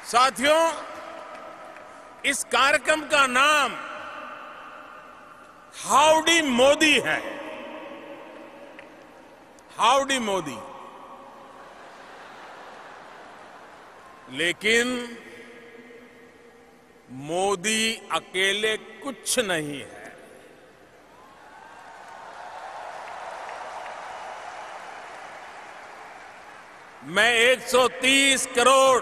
साथियों, इस कार्यक्रम का नाम हाउडी मोदी है। हाउडी मोदी। लेकिन मोदी अकेले कुछ नहीं है। मैं 130 करोड़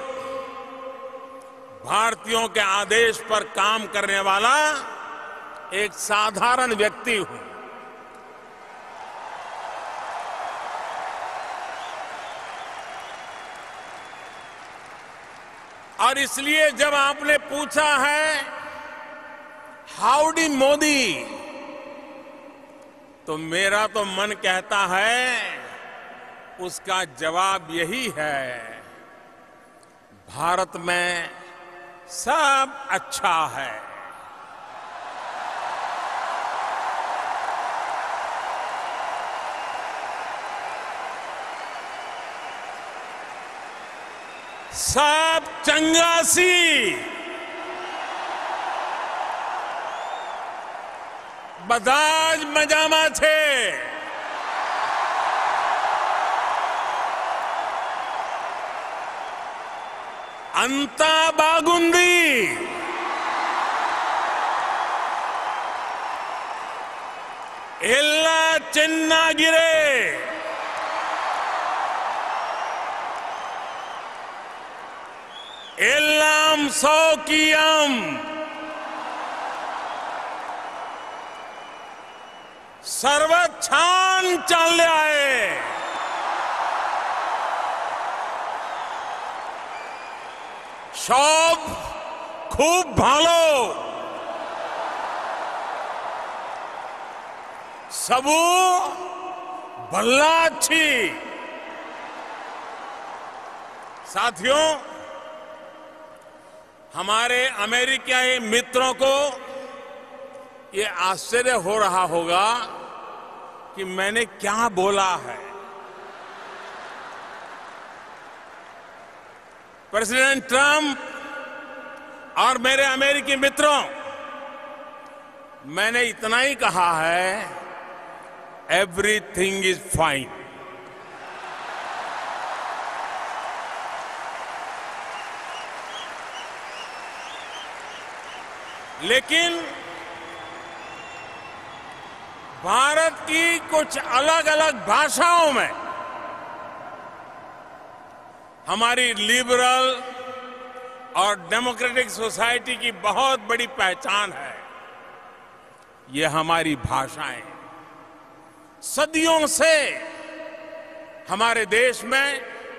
भारतीयों के आदेश पर काम करने वाला एक साधारण व्यक्ति हूं। और इसलिए जब आपने पूछा है हाउडी मोदी, तो मेरा तो मन कहता है उसका जवाब यही है, भारत में सब अच्छा है। सब चंगासी, बधाज मजामा छे। अंता बागुंदी, एल्ला चेन्नागिरे, एल्लाम सौकियम, सर्वछान चालले आहे। सब खूब भालो, सबू भल्ला अच्छी। साथियों, हमारे अमेरिकी मित्रों को ये आश्चर्य हो रहा होगा कि मैंने क्या बोला है। प्रेसिडेंट ट्रंप और मेरे अमेरिकी मित्रों, मैंने इतना ही कहा है, एवरीथिंग इज फाइन। लेकिन भारत की कुछ अलग अलग भाषाओं में हमारी लिबरल और डेमोक्रेटिक सोसाइटी की बहुत बड़ी पहचान है। ये हमारी भाषाएं सदियों से हमारे देश में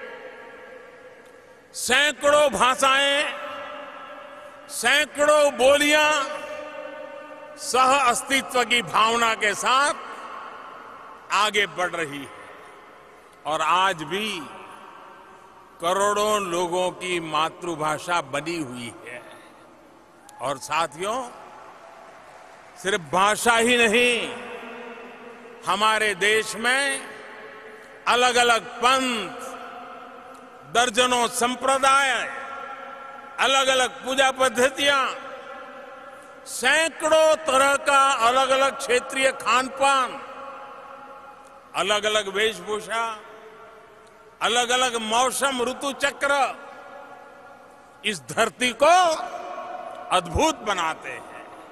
सैकड़ों भाषाएं, सैकड़ों बोलियां सह अस्तित्व की भावना के साथ आगे बढ़ रही है। और आज भी करोड़ों लोगों की मातृभाषा बनी हुई है। और साथियों, सिर्फ भाषा ही नहीं, हमारे देश में अलग अलग पंथ, दर्जनों संप्रदाय, अलग अलग पूजा पद्धतियां, सैकड़ों तरह का अलग अलग क्षेत्रीय खान पान, अलग अलग वेशभूषा, अलग अलग मौसम ऋतु चक्र इस धरती को अद्भुत बनाते हैं।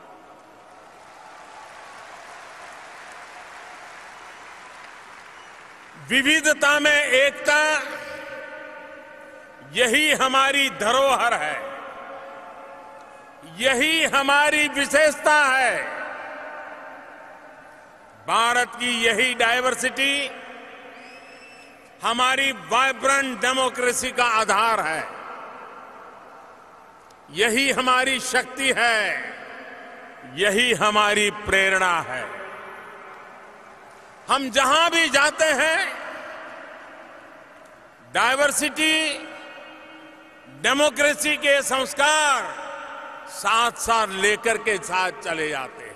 विविधता में एकता, यही हमारी धरोहर है, यही हमारी विशेषता है। भारत की यही डायवर्सिटी हमारी वाइब्रेंट डेमोक्रेसी का आधार है, यही हमारी शक्ति है, यही हमारी प्रेरणा है। हम जहां भी जाते हैं, डायवर्सिटी, डेमोक्रेसी के संस्कार साथ साथ लेकर के साथ चले जाते हैं।